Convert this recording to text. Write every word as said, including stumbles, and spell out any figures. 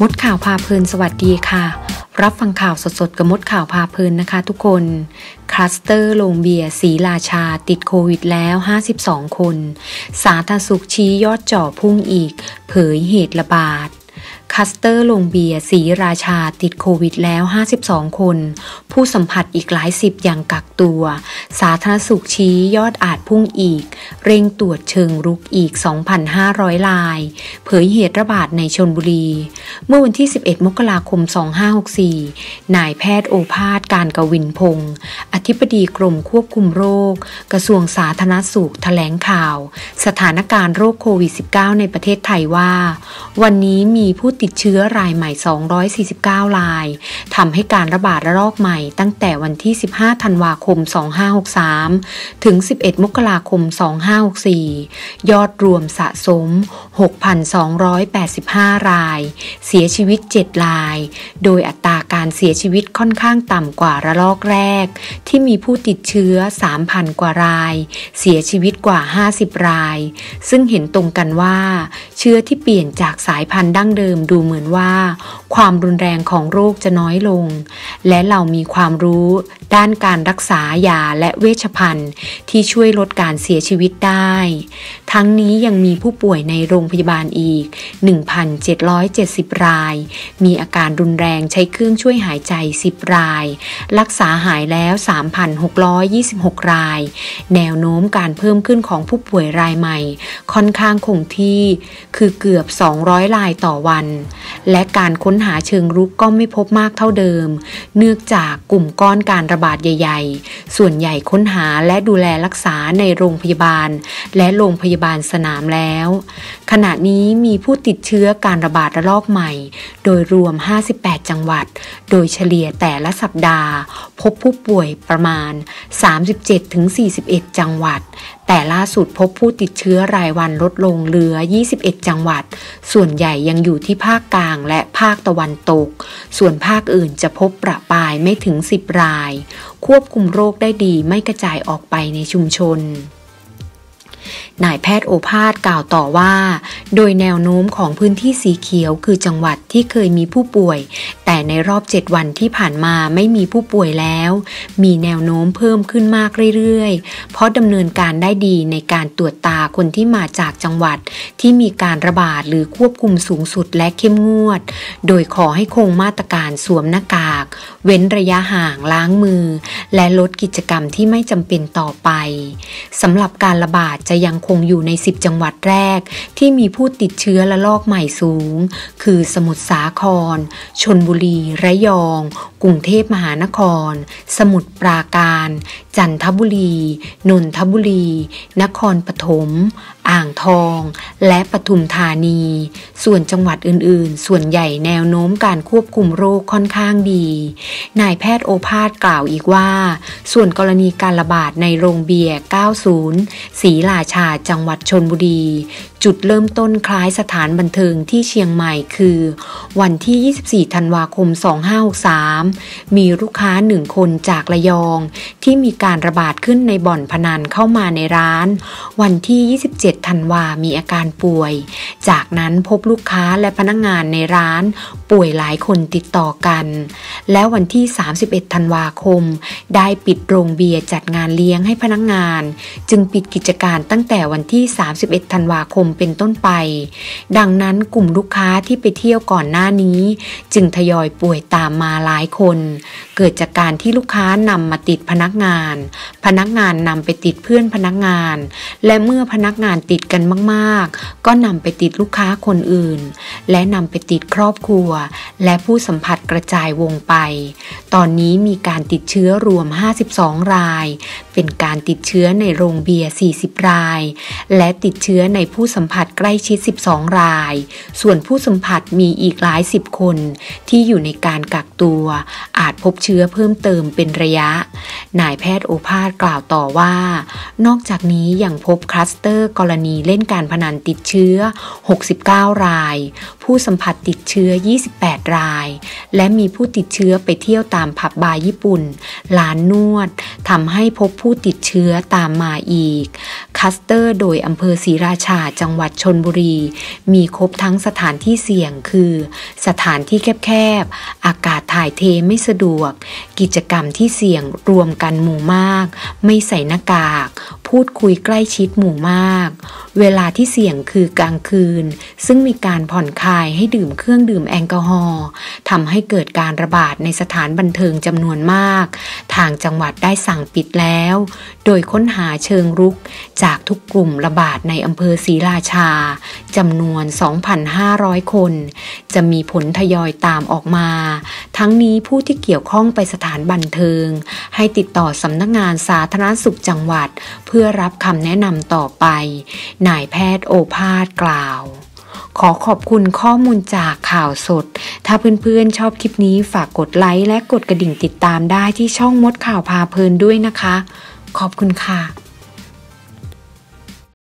มดข่าวพาเพลินสวัสดีค่ะรับฟังข่าวสดๆกับมดข่าวพาเพลินนะคะทุกคนคลัสเตอร์โรงเบียร์ศรีราชาติดโควิดแล้วห้าสิบสองคนสาธารณสุขชี้ยอดจ่อพุ่งอีกเผยเหตุระบาดคลัสเตอร์โรงเบียร์ศรีราชาติดโควิดแล้วห้าสิบสองคนผู้สัมผัสอีกหลายสิบยังกักตัวสาธารณสุขชี้ยอดอาจพุ่งอีกเร่งตรวจเชิงรุกอีก สองพันห้าร้อย รายเผยเหตุระบาดในชลบุรีเมื่อวันที่สิบเอ็ดมกราคมสองพันห้าร้อยหกสิบสี่นายแพทย์โอภาสการกวินพงศ์อธิบดีกรมควบคุมโรคกระทรวงสาธารณสุขแถลงข่าวสถานการณ์โรคโควิด สิบเก้า ในประเทศไทยว่าวันนี้มีผู้ติดเชื้อรายใหม่สองร้อยสี่สิบเก้ารายทำให้การระบาดระลอกใหม่ตั้งแต่วันที่สิบห้าธันวาคมสองพันห้าร้อยหกสิบสามถึงสิบเอ็ดมกราคมสองพันห้าร้อยหกสิบสี่ยอดรวมสะสม หกพันสองร้อยแปดสิบห้า รายเสียชีวิตเจ็ดรายโดยอัตราการเสียชีวิตค่อนข้างต่ำกว่าระลอกแรกที่มีผู้ติดเชื้อ สามพัน กว่ารายเสียชีวิตกว่าห้าสิบรายซึ่งเห็นตรงกันว่าเชื้อที่เปลี่ยนจากสายพันธุ์ดั้งเดิมดูเหมือนว่าความรุนแรงของโรคจะน้อยลงและเรามีความรู้ด้านการรักษายาและเวชภัณฑ์ที่ช่วยลดการเสียชีวิตได้ทั้งนี้ยังมีผู้ป่วยในโรงพยาบาลอีก หนึ่งพันเจ็ดร้อยเจ็ดสิบ รายมีอาการรุนแรงใช้เครื่องช่วยหายใจสิบรายรักษาหายแล้ว สามพันหกร้อยยี่สิบหก รายแนวโน้มการเพิ่มขึ้นของผู้ป่วยรายใหม่ค่อนข้างคงที่คือเกือบสองร้อยรายต่อวันและการค้นหาเชิงรุกก็ไม่พบมากเท่าเดิมเนื่องจากกลุ่มก้อนการระบาดใหญ่ๆส่วนใหญ่ค้นหาและดูแลรักษาในโรงพยาบาลและโรงพยาบาลสนามแล้วขณะนี้มีผู้ติดเชื้อการระบาดระลอกใหม่โดยรวมห้าสิบแปดจังหวัดโดยเฉลี่ยแต่ละสัปดาห์พบผู้ป่วยประมาณ สามสิบเจ็ดถึงสี่สิบเอ็ด จังหวัดแต่ล่าสุดพบผู้ติดเชื้อรายวันลดลงเหลือยี่สิบเอ็ดจังหวัดส่วนใหญ่ยังอยู่ที่ภาคกลางและภาคตะวันตกส่วนภาคอื่นจะพบประปรายไม่ถึงสิบรายควบคุมโรคได้ดีไม่กระจายออกไปในชุมชนนายแพทย์โอภาสกล่าวต่อว่าโดยแนวโน้มของพื้นที่สีเขียวคือจังหวัดที่เคยมีผู้ป่วยแต่ในรอบเจ็ดวันที่ผ่านมาไม่มีผู้ป่วยแล้วมีแนวโน้มเพิ่มขึ้นมากเรื่อยๆเพราะดำเนินการได้ดีในการตรวจตาคนที่มาจากจังหวัดที่มีการระบาดหรือควบคุมสูงสุดและเข้มงวดโดยขอให้คงมาตรการสวมหน้ากากเว้นระยะห่างล้างมือและลดกิจกรรมที่ไม่จำเป็นต่อไปสำหรับการระบาดจะยังคงอยู่ในสิบจังหวัดแรกที่มีผู้ติดเชื้อระลอกใหม่สูงคือสมุทรสาครชลบุรีระยองกรุงเทพมหานครสมุทรปราการจันทบุรีนนทบุรีนครปฐมอ่างทองและปทุมธานีส่วนจังหวัดอื่นๆส่วนใหญ่แนวโน้มการควบคุมโรคค่อนข้างดีนายแพทย์โอภาสกล่าวอีกว่าส่วนกรณีการระบาดในโรงเบียร์เก้าสิบศรีราชาจังหวัดชลบุรีจุดเริ่มต้นคล้ายสถานบันเทิงที่เชียงใหม่คือวันที่ยี่สิบสี่ธันวาคมสองพันห้าร้อยหกสิบสามมีลูกค้าหนึ่งคนจากระยองที่มีการระบาดขึ้นในบ่อนพนันเข้ามาในร้านวันที่ยี่สิบเจ็ดธันวามีอาการป่วยจากนั้นพบลูกค้าและพนักงานในร้านป่วยหลายคนติดต่อกันแล้ววันที่สามสิบเอ็ดธันวาคมได้ปิดโรงเบียร์จัดงานเลี้ยงให้พนักงานจึงปิดกิจการตั้งแต่วันที่สามสิบเอ็ดธันวาคมเป็นต้นไปดังนั้นกลุ่มลูกค้าที่ไปเที่ยวก่อนหน้านี้จึงทยอยป่วยตามมาหลายคนเกิดจากการที่ลูกค้านำมาติดพนักงานพนักงานนำไปติดเพื่อนพนักงานและเมื่อพนักงานติดกันมากๆก็นำไปติดลูกค้าคนอื่นและนำไปติดครอบครัวและผู้สัมผัสกระจายวงไปตอนนี้มีการติดเชื้อรวมห้าสิบสองรายเป็นการติดเชื้อในโรงเบียร์สี่สิบรายและติดเชื้อในผู้สัมผัสใกล้ชิดสิบสองรายส่วนผู้สัมผัสมีอีกหลายสิบคนที่อยู่ในการกักตัวอาจพบเชื้อเพิ่มเติมเป็นระยะนายแพทย์โอภาสกล่าวต่อว่านอกจากนี้ยังพบคลัสเตอร์กรณีเล่นการพนันติดเชื้อหกสิบเก้ารายผู้สัมผัสติดเชื้อยี่สิบแปดรายและมีผู้ติดเชื้อไปเที่ยวตามผับบาร์ญี่ปุ่นร้านนวดทำให้พบผู้ติดเชื้อตามมาอีกคลัสเตอร์โดยอำเภอศรีราชาจังหวัดชลบุรีมีครบทั้งสถานที่เสี่ยงคือสถานที่แคบๆอากาศถ่ายเทไม่สะดวกกิจกรรมที่เสี่ยงรวมกันหมู่มากไม่ใส่หน้ากากพูดคุยใกล้ชิดหมู่มากเวลาที่เสี่ยงคือกลางคืนซึ่งมีการผ่อนคลายให้ดื่มเครื่องดื่มแอลกอฮอล์ทำให้เกิดการระบาดในสถานบันเทิงจำนวนมากทางจังหวัดได้สั่งปิดแล้วโดยค้นหาเชิงรุกจากทุกกลุ่มระบาดในอำเภอศรีราชาจำนวน สองพันห้าร้อย คนจะมีผลทยอยตามออกมาทั้งนี้ผู้ที่เกี่ยวข้องไปสถานบันเทิงให้ติดต่อสำนักงานสาธารณสุขจังหวัดเพื่อรับคำแนะนำต่อไปนายแพทย์โอภาสกล่าวขอขอบคุณข้อมูลจากข่าวสดถ้าเพื่อนๆชอบคลิปนี้ฝากกดไลค์และกดกระดิ่งติดตามได้ที่ช่องมดข่าวพาเพลินด้วยนะคะขอบคุณค่ะ